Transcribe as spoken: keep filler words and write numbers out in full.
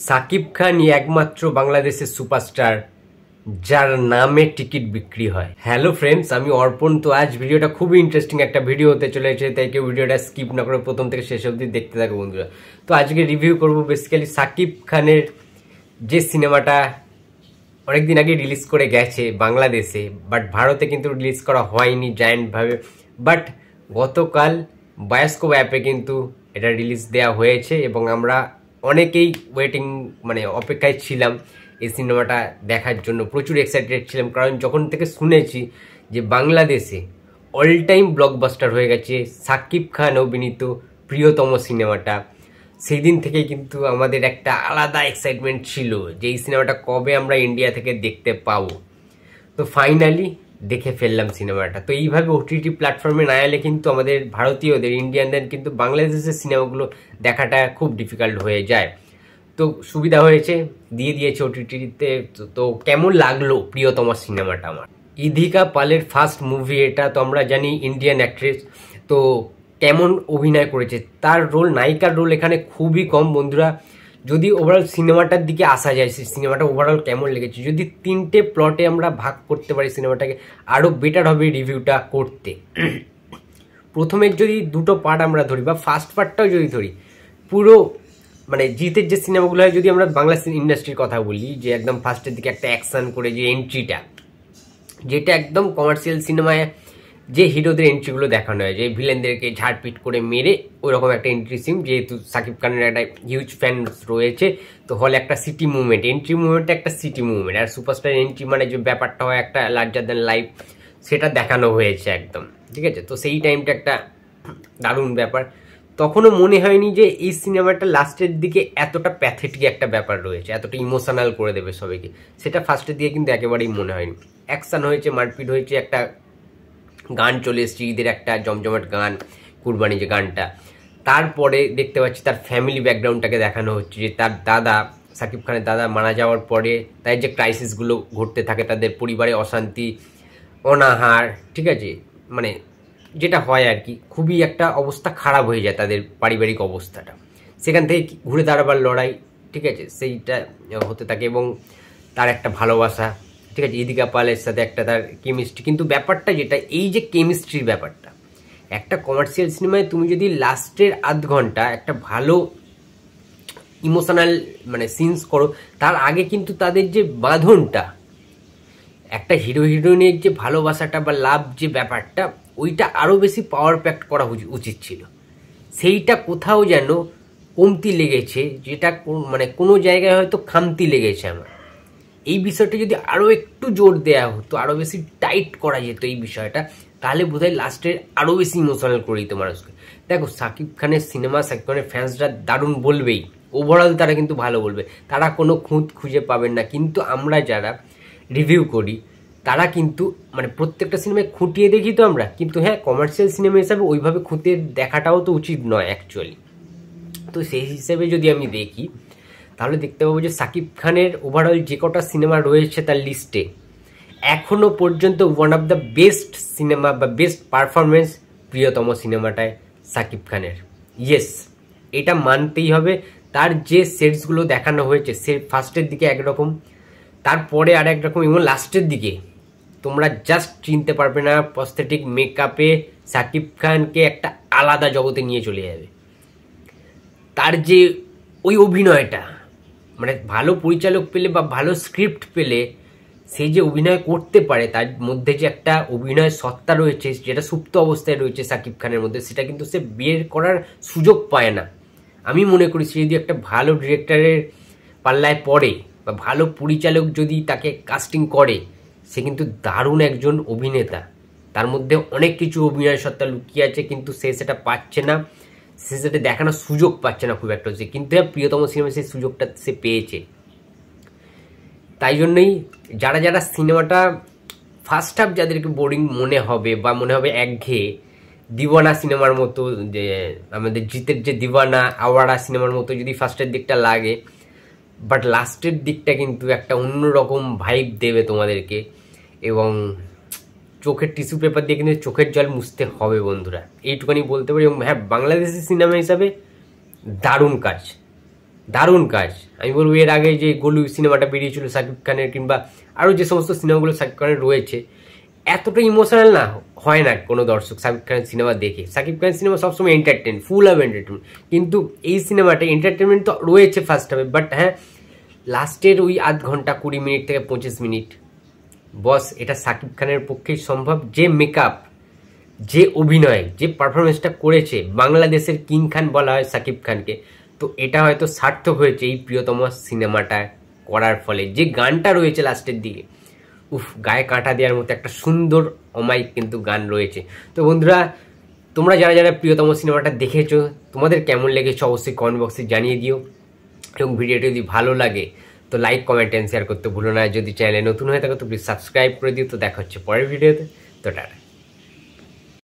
শাকিব খানই একমাত্র বাংলাদেশের সুপারস্টার যার নামে টিকিট বিক্রি হয়। হ্যালো ফ্রেন্ডস, আমি অর্পণ। তো আজ ভিডিওটা খুবই ইন্টারেস্টিং একটা ভিডিও হতে চলেছে, তাই কেউ ভিডিওটা স্কিপ না করে প্রথম থেকে শেষ অবধি দেখতে থাকো বন্ধুরা। তো আজকে রিভিউ করব বেসিক্যালি শাকিব খানের যে সিনেমাটা অনেকদিন আগে রিলিজ করে গেছে বাংলাদেশে, বাট ভারতে কিন্তু রিলিজ করা হয়নি জায়ান্টভাবে। বাট গতকাল বায়োস্কোপ অ্যাপে কিন্তু এটা রিলিজ দেওয়া হয়েছে এবং আমরা অনেকেই ওয়েটিং মানে অপেক্ষায় ছিলাম এই সিনেমাটা দেখার জন্য, প্রচুর এক্সাইটেড ছিলাম। কারণ যখন থেকে শুনেছি যে বাংলাদেশে অল টাইম ব্লকবাস্টার হয়ে গেছে শাকিব খান অভিনীত প্রিয়তম সিনেমাটা, সেই দিন থেকেই কিন্তু আমাদের একটা আলাদা এক্সাইটমেন্ট ছিল যে এই সিনেমাটা কবে আমরা ইন্ডিয়া থেকে দেখতে পাবো। তো ফাইনালি দেখে ফেললাম সিনেমাটা। তো এইভাবে ওটিটি প্ল্যাটফর্মে না এলে কিন্তু আমাদের ভারতীয়দের, ইন্ডিয়ানদের কিন্তু বাংলাদেশের সিনেমাগুলো দেখাটা খুব ডিফিকাল্ট হয়ে যায়। তো সুবিধা হয়েছে, দিয়ে দিয়েছে ওটিটিতে। তো কেমন লাগলো প্রিয়তম সিনেমাটা আমার? ইধিকা পালের ফার্স্ট মুভি এটা, তো আমরা জানি ইন্ডিয়ান অ্যাক্ট্রেস। তো কেমন অভিনয় করেছে, তার রোল, নায়িকার রোল এখানে খুবই কম বন্ধুরা। যদি ওভারঅল সিনেমাটার দিকে আসা যায়, সেই সিনেমাটা ওভারঅল কেমন লেগেছে, যদি তিনটে প্লটে আমরা ভাগ করতে পারি সিনেমাটাকে, আরও বেটার হবে রিভিউটা করতে। প্রথমে যদি দুটো পার্ট আমরা ধরি বা ফার্স্ট পার্টটাও যদি ধরি, পুরো মানে জিতের যে সিনেমাগুলো হয়, যদি আমরা বাংলা ইন্ডাস্ট্রির কথা বলি, যে একদম ফার্স্টের দিকে একটা অ্যাকশন করে যে এন্ট্রিটা, যেটা একদম কমার্শিয়াল সিনেমায় যে হিরোদের এন্ট্রিগুলো দেখানো হয়, যে ভিলেনদেরকে ঝাড়পিট করে মেরে ওই রকম একটা এন্ট্রি সিন, যেহেতু শাকিব খানের একটা হিউজ ফ্যান রয়েছে, তো হলে একটা সিটি মুভমেন্ট, এন্ট্রি মুভমেন্টটা একটা সিটি মুভমেন্ট। আর সুপারস্টার এন্ট্রি মানে যে ব্যাপারটা হয় একটা লার্জার দ্যান লাইফ, সেটা দেখানো হয়েছে একদম, ঠিক আছে। তো সেই টাইমটা একটা দারুণ ব্যাপার। তখনও মনে হয়নি যে এই সিনেমাটা লাস্টের দিকে এতটা প্যাথেটিক একটা ব্যাপার রয়েছে, এতটা ইমোশনাল করে দেবে সবাইকে, সেটা ফার্স্টের দিকে কিন্তু একেবারেই মনে হয়নি। অ্যাকশন হয়েছে, মারপিট হয়েছে, একটা গান চলে এসছে, ঈদের একটা জমজমাট গান, কুরবানি যে গানটা। তারপরে দেখতে পাচ্ছি তার ফ্যামিলি ব্যাকগ্রাউন্ডটাকে দেখানো হচ্ছে, যে তার দাদা, শাকিব খানের দাদা মারা যাওয়ার পরে তাই যে ক্রাইসিসগুলো ঘটতে থাকে, তাদের পরিবারে অশান্তি, অনাহার, ঠিক আছে, মানে যেটা হয় আর কি, খুবই একটা অবস্থা খারাপ হয়ে যায় তাদের পারিবারিক অবস্থাটা। সেখান থেকে ঘুরে দাঁড়াবার লড়াই, ঠিক আছে, সেইটা হতে থাকে। এবং তার একটা ভালোবাসা, ঠিক আছে, ইদিকা পালের সাথে একটা তার কেমিস্ট্রি। কিন্তু ব্যাপারটা যেটা, এই যে কেমিস্ট্রির ব্যাপারটা, একটা কমার্শিয়াল সিনেমায় তুমি যদি লাস্টের আধ ঘন্টা একটা ভালো ইমোশনাল মানে সিনস করো, তার আগে কিন্তু তাদের যে বাঁধনটা, একটা হিরো হিরোইনের যে ভালোবাসাটা বা লাভ যে ব্যাপারটা, ওইটা আরও বেশি পাওয়ার প্যাক্ট করা উচিত ছিল। সেইটা কোথাও যেন কমতি লেগেছে, যেটা মানে কোনো জায়গায় হয়তো খামতি লেগেছে আমার। এই বিষয়টা যদি আরও একটু জোর দেওয়া হতো, আরও বেশি টাইট করা যেত এই বিষয়টা, তাহলে বোধহয় লাস্টের আরও বেশি ইমোশনাল করে দিত মানুষকে। দেখো, শাকিব খানের সিনেমা, শাকিব খানের ফ্যান্সরা দারুণ বলবেই, ওভারঅল তারা কিন্তু ভালো বলবে, তারা কোনো খুঁত খুঁজে পাবেন না। কিন্তু আমরা যারা রিভিউ করি, তারা কিন্তু মানে প্রত্যেকটা সিনেমায় খুঁটিয়ে দেখি তো আমরা, কিন্তু হ্যাঁ, কমার্শিয়াল সিনেমা হিসাবে ওইভাবে খুঁটিয়ে দেখাটাও তো উচিত নয় অ্যাকচুয়ালি। তো সেই হিসেবে যদি আমি দেখি, তাহলে দেখতে পাবো যে শাকিব খানের ওভারঅল যে কটা সিনেমা রয়েছে তার লিস্টে, এখনো পর্যন্ত one of the best cinema বা বেস্ট পারফরমেন্স প্রিয়তম সিনেমাটায় শাকিব খানের। ইয়েস, এটা মানতেই হবে। তার যে সেটসগুলো দেখানো হয়েছে, সে ফার্স্টের দিকে একরকম, তারপরে আর একরকম, এবং লাস্টের দিকে তোমরা জাস্ট চিনতে পারবে না, প্রস্থেটিক মেকআপে শাকিব খানকে একটা আলাদা জগতে নিয়ে চলে যাবে। তার যে ওই অভিনয়টা, মানে ভালো পরিচালক পেলে বা ভালো স্ক্রিপ্ট পেলে সে যে অভিনয় করতে পারে, তার মধ্যে যে একটা অভিনয় সত্তা রয়েছে, যেটা সুপ্ত অবস্থায় রয়েছে শাকিব খানের মধ্যে, সেটা কিন্তু সে বের করার সুযোগ পায় না। আমি মনে করি সে যদি একটা ভালো ডিরেক্টরের পাল্লায় পড়ে বা ভালো পরিচালক যদি তাকে কাস্টিং করে, সে কিন্তু দারুণ একজন অভিনেতা। তার মধ্যে অনেক কিছু অভিনয় সত্তা লুকিয়ে আছে, কিন্তু সে সেটা পাচ্ছে না, সে সেটা দেখানোর সুযোগ পাচ্ছে না খুব একটা। কিন্তু প্রিয়তম সিনেমা সেই সুযোগটা সে পেয়েছে। তাই জন্যই যারা যারা সিনেমাটা ফার্স্ট হাফ যাদেরকে বোরিং মনে হবে বা মনে হবে একঘেয়ে, দিওয়ানা সিনেমার মতো, যে আমাদের জিতের যে দিওয়ানা, আওয়ারা সিনেমার মতো যদি ফার্স্টের দিকটা লাগে, বাট লাস্টের দিকটা কিন্তু একটা অন্যরকম ভাইব দেবে তোমাদেরকে, এবং চোখের টিস্যু পেপার দিয়ে কিন্তু চোখের জল মুছতে হবে বন্ধুরা, এইটুখানি বলতে পারি। এবং হ্যাঁ, বাংলাদেশি সিনেমা হিসাবে দারুণ কাজ, দারুণ কাজ। আমি বলবো এর আগে যে গোলু সিনেমাটা বেরিয়েছিল শাকিব খানের, কিংবা আরও যে সমস্ত সিনেমাগুলো শাকিব খানের রয়েছে, এতটা ইমোশনাল না হয় না কোনো দর্শক শাকিব খানের সিনেমা দেখে। শাকিব খানের সিনেমা সবসময় এন্টারটেন, ফুল অফ এন্টারটেনমেন্ট, কিন্তু এই সিনেমাটা এন্টারটেনমেন্ট তো রয়েছে ফার্স্ট হাফে, বাট হ্যাঁ লাস্টের ওই আধ ঘন্টা কুড়ি মিনিট থেকে পঁচিশ মিনিট বস, এটা শাকিব খানের পক্ষেই সম্ভব। যে মেকআপ, যে অভিনয়, যে পারফরমেন্সটা করেছে, বাংলাদেশের কিং খান বলা হয় শাকিব খানকে, তো এটা হয়তো সার্থক হয়েছে এই প্রিয়তম সিনেমাটা করার ফলে। যে গানটা রয়েছে লাস্টের দিকে, উফ, গায়ে কাঁটা দেওয়ার মতো একটা সুন্দর অমায়িক কিন্তু গান রয়েছে। তো বন্ধুরা, তোমরা যারা যারা প্রিয়তম সিনেমাটা দেখেছো, তোমাদের কেমন লেগেছে অবশ্যই কমেন্ট বক্সে জানিয়ে দিও। এবং ভিডিওটি যদি ভালো লাগে তো লাইক, কমেন্ট এন্ড শেয়ার করতে ভুলো না। যদি চ্যানেলে নতুন হয়ে থাকো তো প্লিজ সাবস্ক্রাইব করে দিও। তো দেখা হচ্ছে পরের ভিডিওতে। তো টাটা।